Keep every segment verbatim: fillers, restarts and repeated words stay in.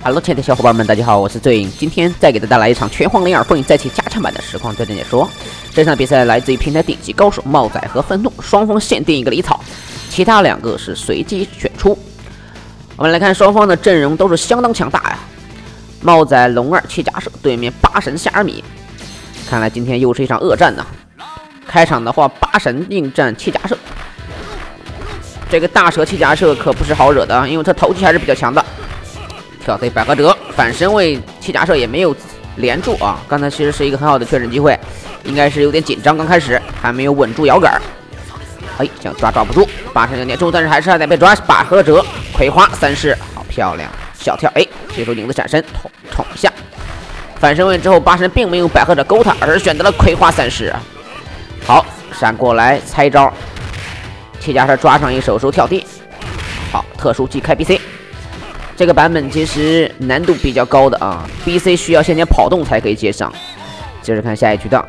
Hello， 亲爱的小伙伴们，大家好，我是醉影。今天再给大家来一场拳皇零二封印再起加强版的实况对战解说。这场比赛来自于平台顶级高手茂仔和愤怒，双方限定一个离草，其他两个是随机选出。我们来看双方的阵容都是相当强大呀。茂仔龙二七假设，对面八神夏尔米，看来今天又是一场恶战呐。开场的话，八神应战七假设，这个大蛇七假设可不是好惹的，因为他头技还是比较强的。跳飞百合折，反身位七假设也没有连住啊！刚才其实是一个很好的确认机会，应该是有点紧张，刚开始还没有稳住摇杆。哎，想抓抓不住，八神有点重，但是还是还得被抓。百合折，葵花三式，好漂亮！小跳，哎，接受影子闪身，捅捅一下。反身位之后，八神并没有百合折勾他，而是选择了葵花三式。好，闪过来猜招，七假设抓上一手手跳地。好，特殊技开 B C。这个版本其实难度比较高的啊 ，B C 需要先前跑动才可以接上。接着看下一局的，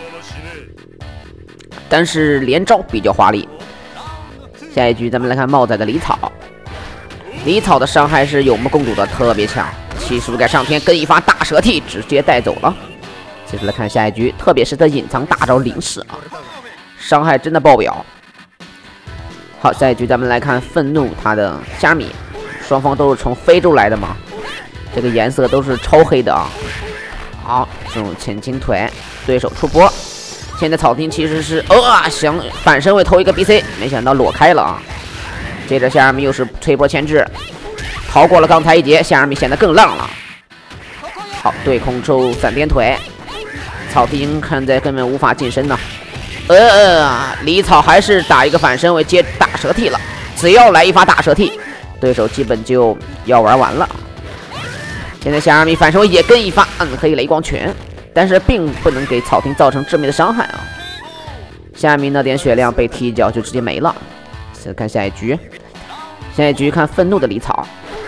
但是连招比较华丽。下一局咱们来看茂仔的离草，离草的伤害是有目共睹的，特别强。七十五盖上天，跟一发大蛇踢直接带走了。接着来看下一局，特别是他隐藏大招零式啊，伤害真的爆表。好，下一局咱们来看愤怒他的虾米。双方都是从非洲来的嘛，这个颜色都是超黑的啊。好，这种前倾腿，对手出波。现在草丁其实是呃想反身位投一个 B C， 没想到躲开了啊。接着夏尔米又是推波牵制，逃过了刚才一劫，夏尔米显得更浪了。好，对空抽闪电腿，草丁看在根本无法近身呢。呃，离草还是打一个反身位接大蛇踢了，只要来一发大蛇踢。对手基本就要玩完了。现在夏尔米反手也跟一发暗黑雷光拳，但是并不能给草丁造成致命的伤害啊。夏尔米那点血量被踢一脚就直接没了。再看下一局，下一局看愤怒的离草。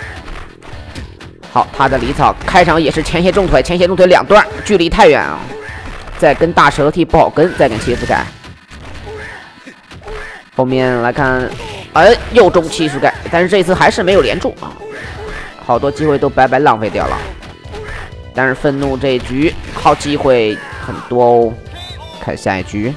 好，他的离草开场也是前斜重腿，前斜重腿两段，距离太远啊。再跟大蛇踢不好跟，再跟七十盖。后面来看。哎，又中七十盖，但是这次还是没有连住啊，好多机会都白白浪费掉了。但是愤怒这一局好机会很多哦。看下一局，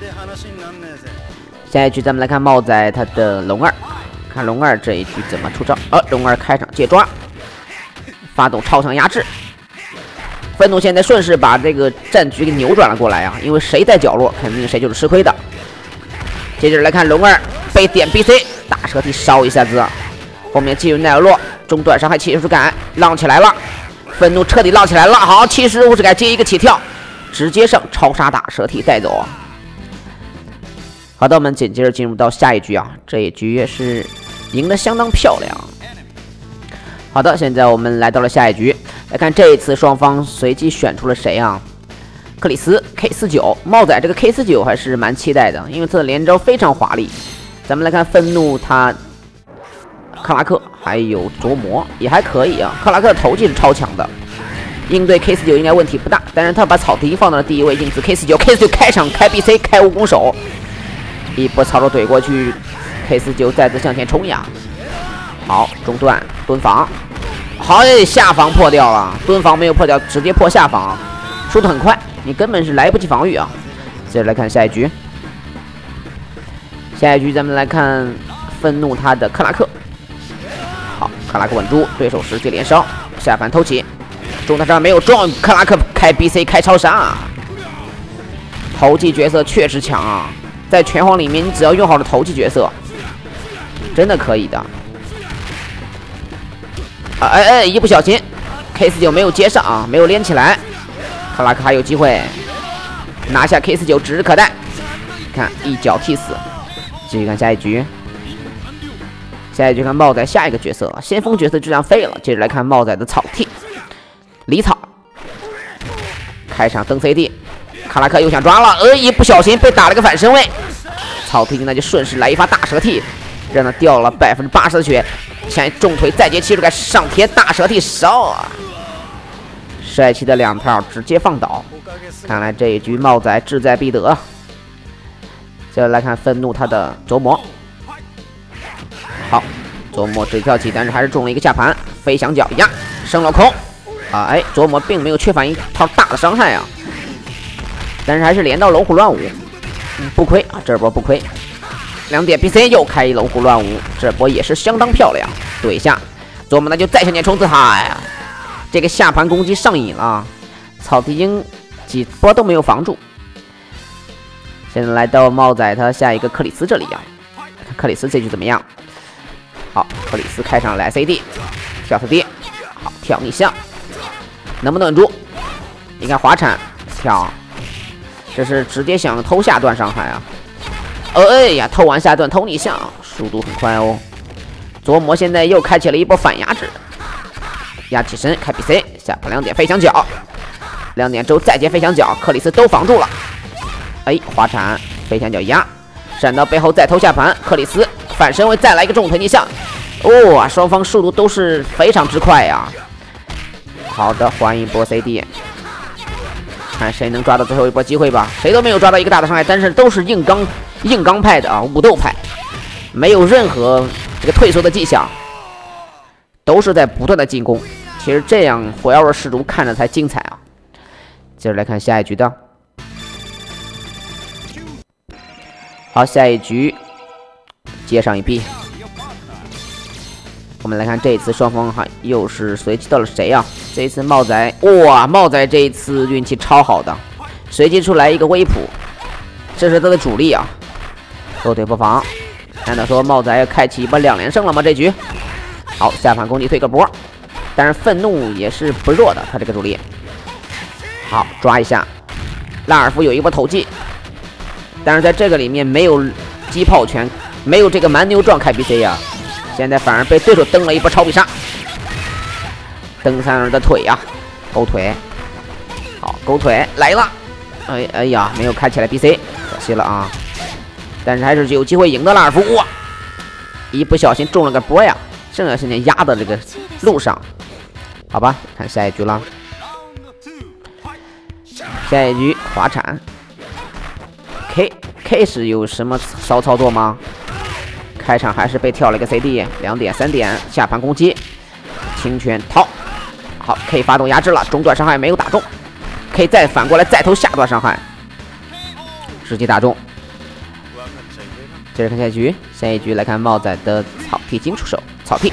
下一局咱们来看茂仔他的龙二，看龙二这一局怎么出招。呃、啊，龙二开场借抓，发动超强压制。愤怒现在顺势把这个战局给扭转了过来啊，因为谁在角落，肯定谁就是吃亏的。接着来看龙二。被点 B C 大蛇踢烧一下子，后面进入奈尔洛中段伤害七十感浪起来了，愤怒彻底浪起来了。好，七十五十感接一个起跳，直接上超杀大蛇踢带走。好的，我们紧接着进入到下一局啊，这一局也是赢得相当漂亮。好的，现在我们来到了下一局，来看这一次双方随机选出了谁啊？克里斯 K 四九， 茂仔这个 K 四九 还是蛮期待的，因为他的连招非常华丽。咱们来看愤怒他克拉克还有琢磨也还可以啊，克拉克的头技是超强的，应对 K 四九 应该问题不大，但是他把草迪放到了第一位，应对 K 四九， K 四九 开场开 B C 开蜈蚣手，一波操作怼过去， K 四九 再次向前冲呀。好，中段蹲防，好，下防破掉了，蹲防没有破掉，直接破下防，输得很快，你根本是来不及防御啊。接着来看下一局，下一局咱们来看愤怒他的克拉克。好，克拉克稳住，对手实际连烧，下盘偷起，中他这没有中，克拉克开 B C 开超杀，投技角色确实强啊，在拳皇里面你只要用好了投技角色，真的可以的。啊哎哎，一不小心 K 四九 没有接上啊，没有连起来，克拉克还有机会拿下 K 四九 指日可待。看一脚踢死。继续看下一局，下一局看茂仔下一个角色，先锋角色就这样废了。接着来看茂仔的草踢，离草，开场登 C D， 卡拉克又想抓了，呃，一不小心被打了个反身位，草踢那就顺势来一发大蛇踢，让他掉了百分之八十的血，前重腿再接七十盖上贴大蛇踢烧啊，帅气的两套直接放倒，看来这一局茂仔志在必得。接着来看愤怒他的琢磨，好，琢磨直跳起，但是还是中了一个下盘飞翔脚呀， 升了空啊！哎，琢磨并没有缺乏一套大的伤害啊，但是还是连到龙虎乱舞，嗯、不亏啊，这波不亏。两点 B C 又开一龙虎乱舞，这波也是相当漂亮，怼一下。琢磨呢就再向前冲刺，哎呀，这个下盘攻击上瘾了，草地鹰几波都没有防住。现在来到帽仔他下一个克里斯这里啊，看克里斯这局怎么样？好，克里斯开场来 C D， 跳 C D， 好跳逆向，能不能稳住？你看滑铲跳，这是直接想偷下段伤害啊！哦哎呀，偷完下段偷逆向，速度很快哦。琢磨现在又开启了一波反压制，压起身开 B C， 下盘两点飞翔脚，两点之后再接飞翔脚，克里斯都防住了。哎，滑铲飞翔脚压，闪到背后再偷下盘，克里斯反身位再来一个重腿逆向。哇、哦，双方速度都是非常之快呀。好的，换一波 C D， 看谁能抓到最后一波机会吧。谁都没有抓到一个大的伤害，但是都是硬刚硬刚派的啊，武斗派，没有任何这个退缩的迹象，都是在不断的进攻。其实这样火药味十足，看着才精彩啊。接着来看下一局的。好，下一局接上一臂。我们来看这一次双方还又是随机到了谁啊？这一次帽仔，哇，帽仔这一次运气超好的，随机出来一个微普，这是他的主力啊。后退不防，难道说帽仔要开启一波两连胜了吗？这局好，下盘攻击推个波，但是愤怒也是不弱的，他这个主力。好，抓一下，拉尔夫有一波投技，但是在这个里面没有击炮拳，没有这个蛮牛撞开 B C 呀、啊，现在反而被对手蹬了一波超必杀，登山儿的腿呀、啊，勾腿，好，勾腿来了，哎哎呀，没有开起来 B C， 可惜了啊。但是还是有机会赢的拉尔夫，哇！一不小心中了个波呀，剩下现在压的这个路上，好吧，看下一局了。下一局滑铲 ，K K 是有什么骚操作吗？开场还是被跳了一个 C D， 两点三点下盘攻击，轻拳掏，好 K 发动压制了，中段伤害没有打中 ，K 再反过来再投下段伤害，直接打中。接着看下一局，下一局来看帽仔的草剃金出手，草剃，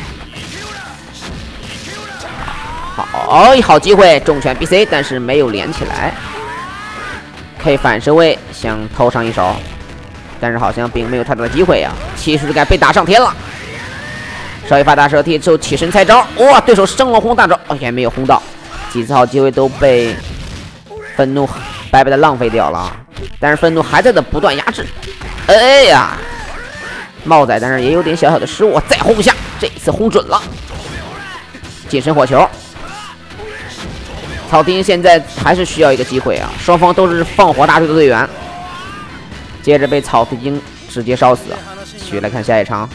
好，好机会，重拳 B C， 但是没有连起来。K 反身位想偷上一手，但是好像并没有太大的机会呀、啊。气势感被打上天了，稍一发大蛇踢之后起身拆招，哇，对手升龙轰大招，哦也没有轰到，几次好机会都被愤怒白白的浪费掉了。但是愤怒还在的不断压制，哎呀！帽仔但是也有点小小的失误，再轰一下，这一次轰准了，近身火球。草丁现在还是需要一个机会啊，双方都是放火大队的队员。接着被草丁直接烧死。继续来看下一场，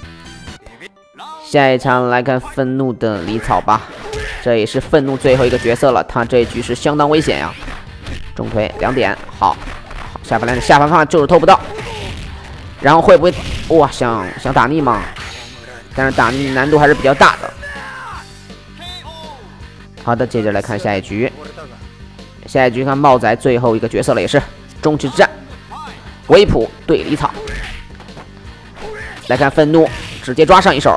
下一场来看愤怒的李草吧，这也是愤怒最后一个角色了，他这一局是相当危险呀、啊。中推两点，好，好下盘来下盘方就是偷不到。然后会不会哇想想打逆吗？但是打逆难度还是比较大的。好的，接着来看下一局。下一局看帽仔最后一个角色了，也是终局之战，维普对李草。来看愤怒，直接抓上一手。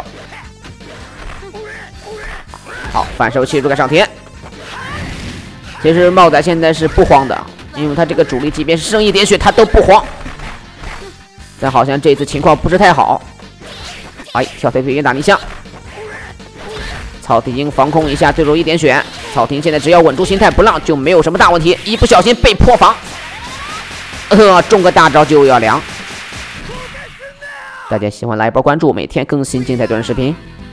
好，反手气柱盖上天。其实帽仔现在是不慌的，因为他这个主力即便是剩一点血，他都不慌。但好像这次情况不是太好。哎，跳飞飞远打逆向，草剃鹰防控一下对手一点血。草剃鹰现在只要稳住心态不让，就没有什么大问题。一不小心被破防，呃，中个大招就要凉。大家喜欢来一波关注，每天更新精彩短视频。